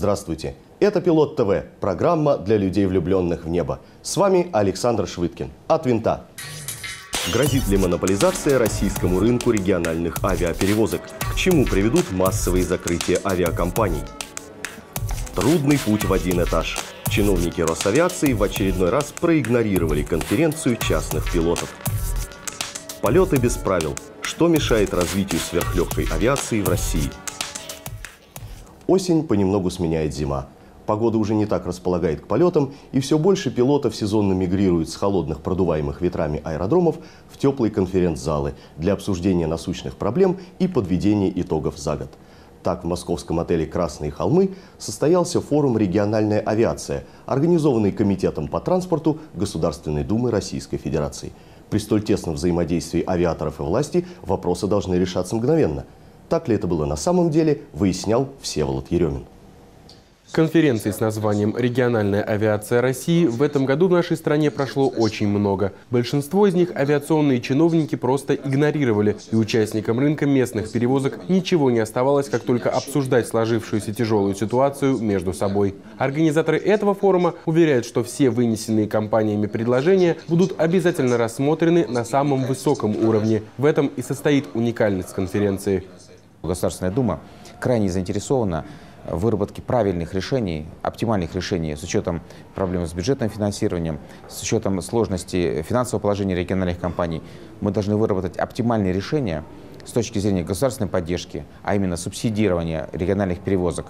Здравствуйте! Это «Пилот ТВ» – программа для людей, влюбленных в небо. С вами Александр Швыдкин. От винта. Грозит ли монополизация российскому рынку региональных авиаперевозок? К чему приведут массовые закрытия авиакомпаний? Трудный путь в один этаж. Чиновники Росавиации в очередной раз проигнорировали конференцию частных пилотов. Полеты без правил. Что мешает развитию сверхлегкой авиации в России? Осень понемногу сменяет зима. Погода уже не так располагает к полетам, и все больше пилотов сезонно мигрируют с холодных, продуваемых ветрами аэродромов в теплые конференц-залы для обсуждения насущных проблем и подведения итогов за год. Так, в московском отеле «Красные холмы» состоялся форум «Региональная авиация», организованный Комитетом по транспорту Государственной Думы Российской Федерации. При столь тесном взаимодействии авиаторов и власти вопросы должны решаться мгновенно. Так ли это было на самом деле, выяснял Всеволод Еремин. Конференций с названием «Региональная авиация России» в этом году в нашей стране прошло очень много. Большинство из них авиационные чиновники просто игнорировали, и участникам рынка местных перевозок ничего не оставалось, как только обсуждать сложившуюся тяжелую ситуацию между собой. Организаторы этого форума уверяют, что все вынесенные компаниями предложения будут обязательно рассмотрены на самом высоком уровне. В этом и состоит уникальность конференции. Государственная Дума крайне заинтересована в выработке правильных решений, оптимальных решений с учетом проблем с бюджетным финансированием, с учетом сложности финансового положения региональных компаний. Мы должны выработать оптимальные решения с точки зрения государственной поддержки, а именно субсидирования региональных перевозок,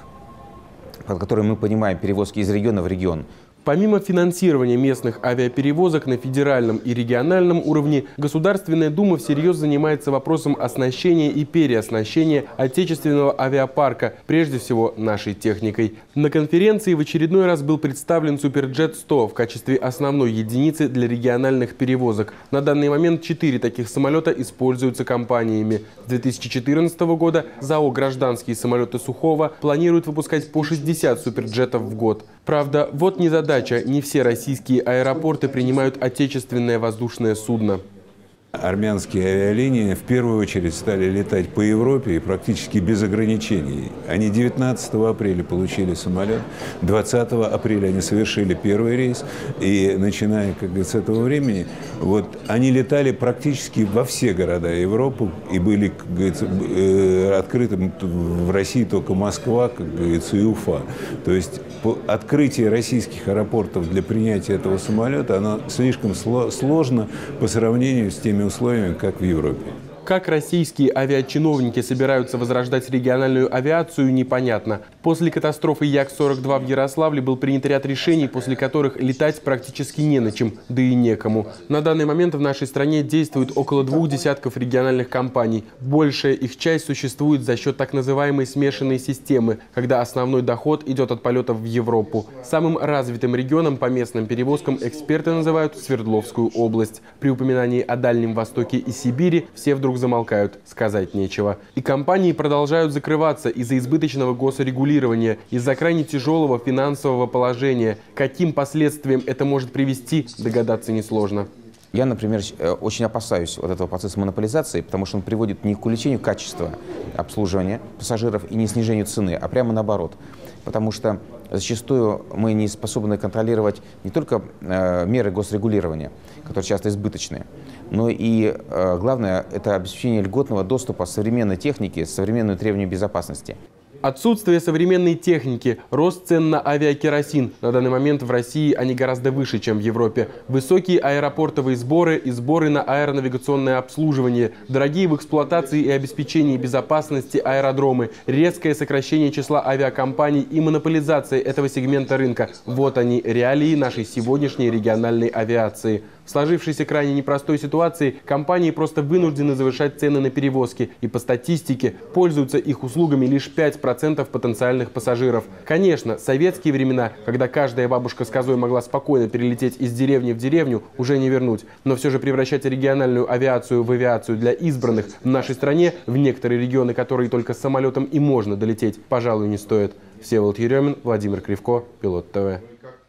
под которым мы понимаем перевозки из региона в регион. Помимо финансирования местных авиаперевозок на федеральном и региональном уровне, Государственная Дума всерьез занимается вопросом оснащения и переоснащения отечественного авиапарка, прежде всего нашей техникой. На конференции в очередной раз был представлен Суперджет-100 в качестве основной единицы для региональных перевозок. На данный момент 4 таких самолета используются компаниями. С 2014 года ЗАО «Гражданские самолеты Сухого» планирует выпускать по 60 суперджетов в год. Правда, вот незадача, не все российские аэропорты принимают отечественное воздушное судно. Армянские авиалинии в первую очередь стали летать по Европе и практически без ограничений. Они 19 апреля получили самолет, 20 апреля они совершили первый рейс, и начиная, как говорится, с этого времени, вот, они летали практически во все города Европы, и были, как говорится, открыты в России только Москва, как говорится, и Уфа. То есть открытие российских аэропортов для принятия этого самолета, оно слишком сложно по сравнению с теми условиями, как в Европе. Как российские авиачиновники собираются возрождать региональную авиацию, непонятно. После катастрофы Як-42 в Ярославле был принят ряд решений, после которых летать практически не на чем, да и некому. На данный момент в нашей стране действует около 2 десятков региональных компаний. Большая их часть существует за счет так называемой смешанной системы, когда основной доход идет от полетов в Европу. Самым развитым регионом по местным перевозкам эксперты называют Свердловскую область. При упоминании о Дальнем Востоке и Сибири все вдруг замолкают, сказать нечего. И компании продолжают закрываться из-за избыточного госрегулирования, из-за крайне тяжелого финансового положения. Каким последствиям это может привести, догадаться несложно. Я, например, очень опасаюсь вот этого процесса монополизации, потому что он приводит не к увеличению качества обслуживания пассажиров и не снижению цены, а прямо наоборот. Потому что зачастую мы не способны контролировать не только меры госрегулирования, которые часто избыточные, но и, главное, это обеспечение льготного доступа современной техники с современными требованиями безопасности. Отсутствие современной техники, рост цен на авиакеросин. На данный момент в России они гораздо выше, чем в Европе. Высокие аэропортовые сборы и сборы на аэронавигационное обслуживание. Дорогие в эксплуатации и обеспечении безопасности аэродромы. Резкое сокращение числа авиакомпаний и монополизация этого сегмента рынка. Вот они, реалии нашей сегодняшней региональной авиации. В сложившейся крайне непростой ситуации компании просто вынуждены завышать цены на перевозки. И по статистике пользуются их услугами лишь 5% потенциальных пассажиров. Конечно, советские времена, когда каждая бабушка с козой могла спокойно перелететь из деревни в деревню, уже не вернуть. Но все же превращать региональную авиацию в авиацию для избранных в нашей стране, в некоторые регионы, которые только с самолетом и можно долететь, пожалуй, не стоит. Всеволод Еремин, Владимир Кривко, Пилот ТВ.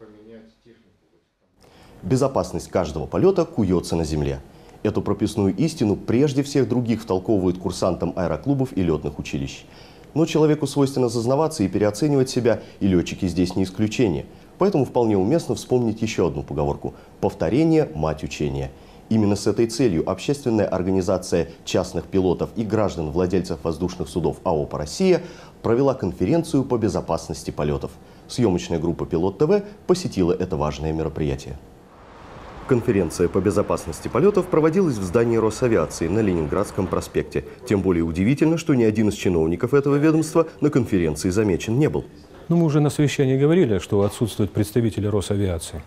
Безопасность каждого полета куется на земле. Эту прописную истину прежде всех других втолковывают курсантам аэроклубов и летных училищ. Но человеку свойственно зазнаваться и переоценивать себя, и летчики здесь не исключение. Поэтому вполне уместно вспомнить еще одну поговорку – «Повторение – мать учения». Именно с этой целью общественная организация частных пилотов и граждан-владельцев воздушных судов АОП «Россия» провела конференцию по безопасности полетов. Съемочная группа «Пилот ТВ» посетила это важное мероприятие. Конференция по безопасности полетов проводилась в здании Росавиации на Ленинградском проспекте. Тем более удивительно, что ни один из чиновников этого ведомства на конференции замечен не был. Мы уже на совещании говорили, что отсутствуют представители Росавиации.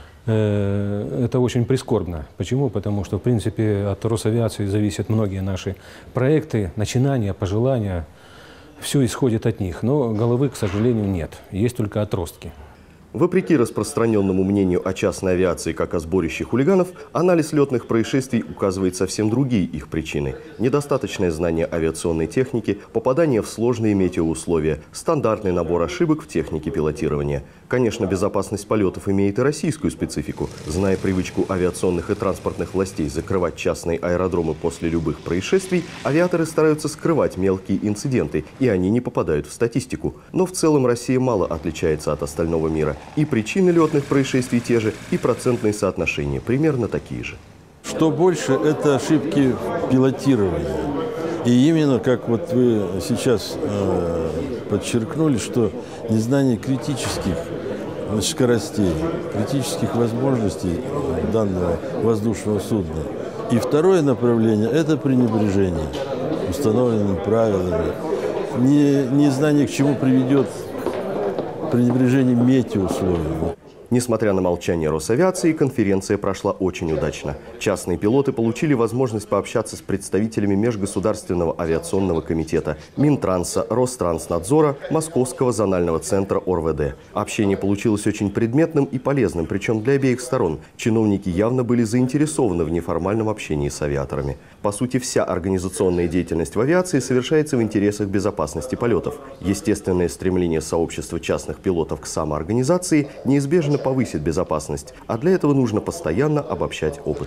Это очень прискорбно. Почему? Потому что, в принципе, от Росавиации зависят многие наши проекты, начинания, пожелания. Все исходит от них. Но головы, к сожалению, нет. Есть только отростки. Вопреки распространенному мнению о частной авиации как о сборище хулиганов, анализ летных происшествий указывает совсем другие их причины. Недостаточное знание авиационной техники, попадание в сложные метеоусловия, стандартный набор ошибок в технике пилотирования. Конечно, безопасность полетов имеет и российскую специфику. Зная привычку авиационных и транспортных властей закрывать частные аэродромы после любых происшествий, авиаторы стараются скрывать мелкие инциденты, и они не попадают в статистику. Но в целом Россия мало отличается от остального мира. И причины летных происшествий те же, и процентные соотношения примерно такие же. Что больше, это ошибки пилотирования. И именно, как вот вы сейчас подчеркнули, что незнание критических скоростей, критических возможностей данного воздушного судна. И второе направление – это пренебрежение установленными правилами. Незнание, к чему приведет пренебрежение метеоусловиями. Несмотря на молчание Росавиации, конференция прошла очень удачно. Частные пилоты получили возможность пообщаться с представителями Межгосударственного авиационного комитета, Минтранса, Ространснадзора, Московского зонального центра ОРВД. Общение получилось очень предметным и полезным, причем для обеих сторон. Чиновники явно были заинтересованы в неформальном общении с авиаторами. По сути, вся организационная деятельность в авиации совершается в интересах безопасности полетов. Естественное стремление сообщества частных пилотов к самоорганизации неизбежно повысит безопасность, а для этого нужно постоянно обобщать опыт.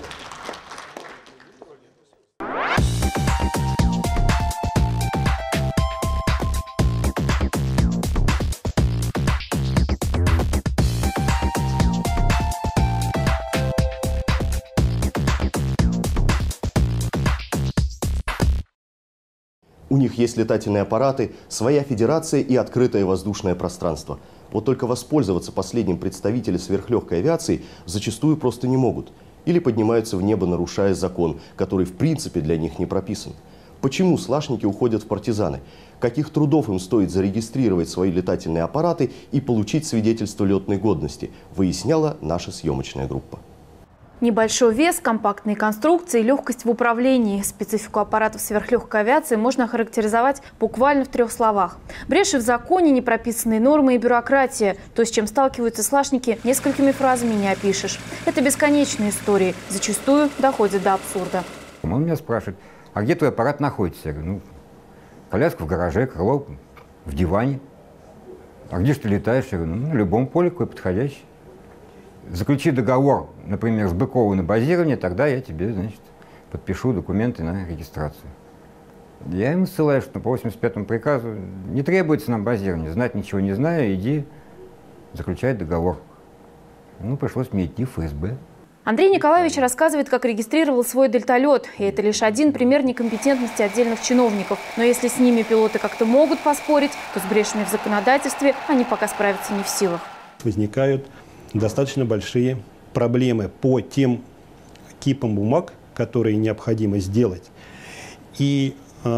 У них есть летательные аппараты, своя федерация и открытое воздушное пространство. Вот только воспользоваться последним представители сверхлегкой авиации зачастую просто не могут. Или поднимаются в небо, нарушая закон, который в принципе для них не прописан. Почему слашники уходят в партизаны? Каких трудов им стоит зарегистрировать свои летательные аппараты и получить свидетельство летной годности, выясняла наша съемочная группа. Небольшой вес, компактные конструкции, легкость в управлении. Специфику аппаратов сверхлегкой авиации можно охарактеризовать буквально в 3 словах. Бреши в законе, непрописанные нормы и бюрократия. То, с чем сталкиваются слашники, несколькими фразами не опишешь. Это бесконечные истории, зачастую доходят до абсурда. Он меня спрашивает, а где твой аппарат находится? Я говорю, коляска в гараже, крыло в диване. А где же ты летаешь? Я говорю, на любом поле, какой подходящий. Заключи договор, например, с Быковой на базирование, тогда я тебе, значит, подпишу документы на регистрацию. Я ему ссылаюсь, что по 85-му приказу не требуется нам базирование, знать ничего не знаю, иди заключать договор. Пришлось мне идти в ФСБ. Андрей Николаевич рассказывает, как регистрировал свой дельталет. И это лишь один пример некомпетентности отдельных чиновников. Но если с ними пилоты как-то могут поспорить, то с брешами в законодательстве они пока справиться не в силах. Возникают достаточно большие проблемы по тем кипам бумаг, которые необходимо сделать, и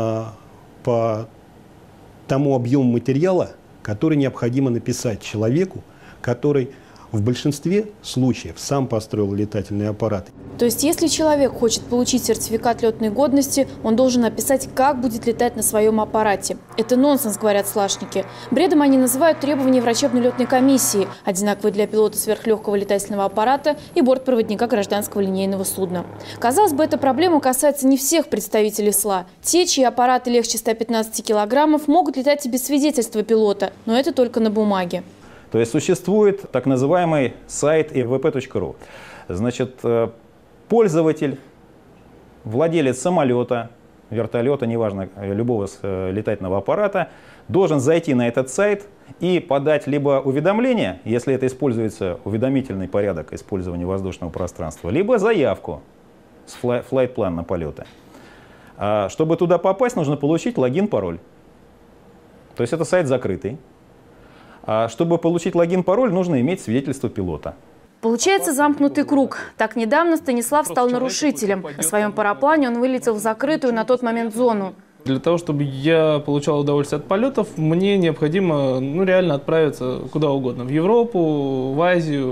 по тому объему материала, который необходимо написать человеку, который в большинстве случаев сам построил летательный аппарат. То есть, если человек хочет получить сертификат летной годности, он должен описать, как будет летать на своем аппарате. Это нонсенс, говорят слашники. Бредом они называют требования врачебно-летной комиссии, одинаковые для пилота сверхлегкого летательного аппарата и бортпроводника гражданского линейного судна. Казалось бы, эта проблема касается не всех представителей СЛА. Те, чьи аппараты легче 115 килограммов, могут летать и без свидетельства пилота, но это только на бумаге. То есть существует так называемый сайт evp.ru. Значит, пользователь, владелец самолета вертолета, неважно, любого летательного аппарата, должен зайти на этот сайт и подать либо уведомление, если это используется уведомительный порядок использования воздушного пространства, либо заявку с флайт-план на полеты. Чтобы туда попасть, нужно получить логин-пароль. То есть это сайт закрытый. Чтобы получить логин-пароль, нужно иметь свидетельство пилота. Получается замкнутый круг. Так недавно Станислав стал нарушителем. На своем параплане он вылетел в закрытую на тот момент зону. Для того, чтобы я получал удовольствие от полетов, мне необходимо реально отправиться куда угодно. В Европу, в Азию.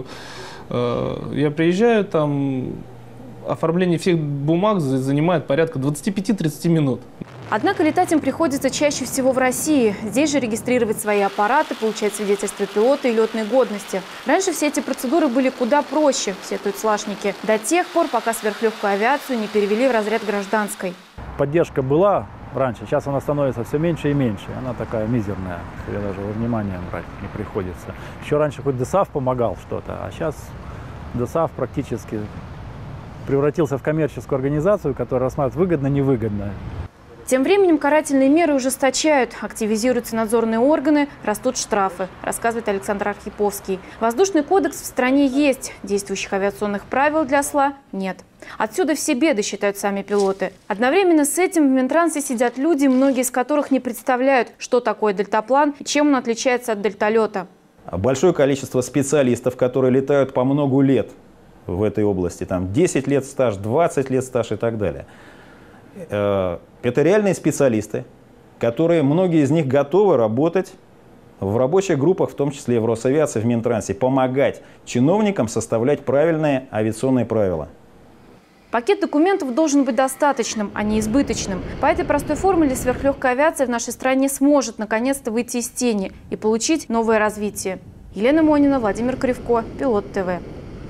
Я приезжаю, там оформление всех бумаг занимает порядка 25-30 минут. Однако летать им приходится чаще всего в России. Здесь же регистрировать свои аппараты, получать свидетельство пилота и летной годности. Раньше все эти процедуры были куда проще, сетуют слашники, до тех пор, пока сверхлегкую авиацию не перевели в разряд гражданской. Поддержка была раньше, сейчас она становится все меньше и меньше. Она такая мизерная, ее даже во внимание брать не приходится. Еще раньше хоть ДСАФ помогал что-то, а сейчас ДСАФ практически превратился в коммерческую организацию, которая рассматривает выгодно-невыгодно. Тем временем карательные меры ужесточают, активизируются надзорные органы, растут штрафы, рассказывает Александр Архиповский. Воздушный кодекс в стране есть, действующих авиационных правил для СЛА нет. Отсюда все беды, считают сами пилоты. Одновременно с этим в Минтрансе сидят люди, многие из которых не представляют, что такое дельтаплан и чем он отличается от дельталета. Большое количество специалистов, которые летают по многу лет в этой области, там 10 лет стаж, 20 лет стаж и так далее. Это реальные специалисты, которые, многие из них готовы работать в рабочих группах, в том числе в Росавиации, в Минтрансе, помогать чиновникам составлять правильные авиационные правила. Пакет документов должен быть достаточным, а не избыточным. По этой простой формуле сверхлегкая авиация в нашей стране сможет наконец-то выйти из тени и получить новое развитие. Елена Монина, Владимир Кривко, Пилот ТВ.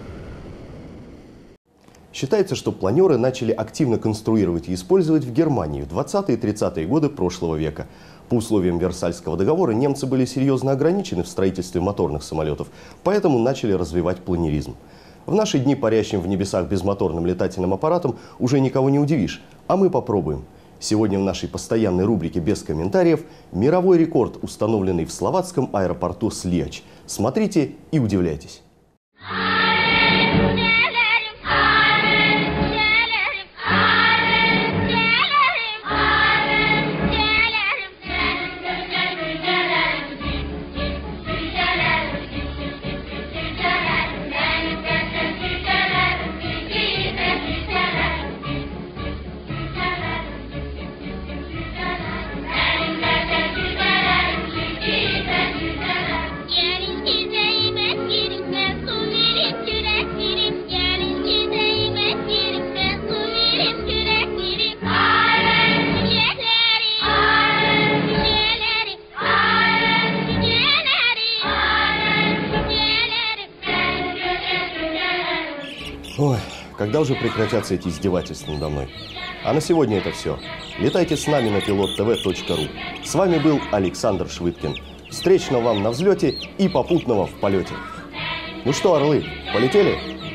Считается, что планеры начали активно конструировать и использовать в Германии в 20-е и 30-е годы прошлого века. По условиям Версальского договора немцы были серьезно ограничены в строительстве моторных самолетов, поэтому начали развивать планеризм. В наши дни парящим в небесах безмоторным летательным аппаратом уже никого не удивишь, а мы попробуем. Сегодня в нашей постоянной рубрике «Без комментариев» мировой рекорд, установленный в словацком аэропорту Слиач. Смотрите и удивляйтесь. Ой, когда уже прекратятся эти издевательства надо мной? А на сегодня это все. Летайте с нами на pilottv.ru. С вами был Александр Швыдкин. Встречного вам на взлете и попутного в полете. Ну что, орлы, полетели?